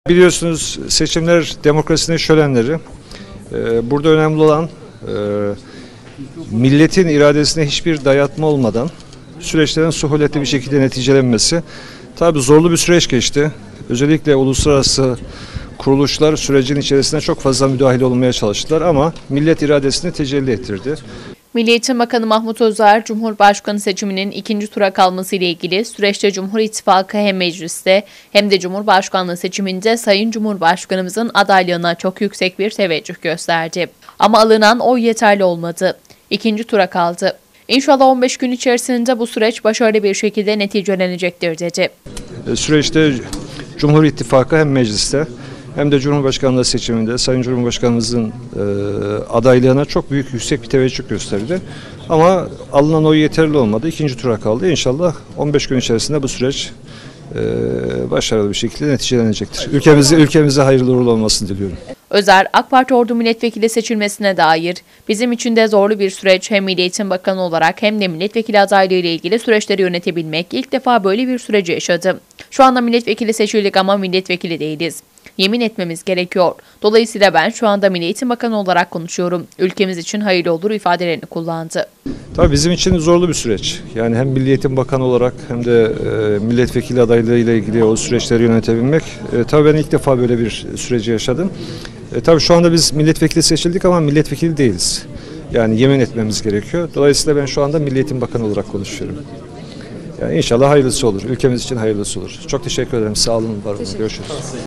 Biliyorsunuz seçimler demokrasinin şölenleri. Burada önemli olan milletin iradesine hiçbir dayatma olmadan süreçlerin suhuletli bir şekilde neticelenmesi. Tabii zorlu bir süreç geçti. Özellikle uluslararası kuruluşlar sürecin içerisinde çok fazla müdahale olmaya çalıştılar ama millet iradesini tecelli ettirdi. Milli Eğitim Bakanı Mahmut Özer, Cumhurbaşkanı seçiminin ikinci tura kalması ile ilgili süreçte Cumhur İttifakı hem mecliste hem de Cumhurbaşkanlığı seçiminde Sayın Cumhurbaşkanımızın adaylığına çok yüksek bir teveccüh gösterdi. Ama alınan oy yeterli olmadı. İkinci tura kaldı. İnşallah 15 gün içerisinde bu süreç başarılı bir şekilde neticelenecektir dedi. Süreçte Cumhur İttifakı hem mecliste hem de Cumhurbaşkanlığı seçiminde Sayın Cumhurbaşkanımızın adaylığına çok büyük yüksek bir teveccüh gösterdi. Ama alınan oy yeterli olmadı. İkinci tura kaldı. İnşallah 15 gün içerisinde bu süreç başarılı bir şekilde neticelenecektir. Ülkemize hayırlı uğurlu olmasını diliyorum. Özer, AK Parti Ordu Milletvekili seçilmesine dair bizim için de zorlu bir süreç, hem Milli Eğitim Bakanı olarak hem de milletvekili adaylığı ile ilgili süreçleri yönetebilmek, ilk defa böyle bir süreci yaşadım. Şu anda milletvekili seçildik ama milletvekili değiliz. Yemin etmemiz gerekiyor. Dolayısıyla ben şu anda Milli Eğitim Bakanı olarak konuşuyorum. Ülkemiz için hayırlı olur ifadelerini kullandı. Tabii bizim için zorlu bir süreç. Yani hem Milli Eğitim Bakanı olarak hem de milletvekili adaylığı ile ilgili o süreçleri yönetebilmek. Tabii ben ilk defa böyle bir süreci yaşadım. Tabii şu anda biz milletvekili seçildik ama milletvekili değiliz. Yani yemin etmemiz gerekiyor. Dolayısıyla ben şu anda Milli Eğitim Bakanı olarak konuşuyorum. Yani inşallah hayırlısı olur. Ülkemiz için hayırlısı olur. Çok teşekkür ederim. Sağ olun, var olun. Görüşürüz.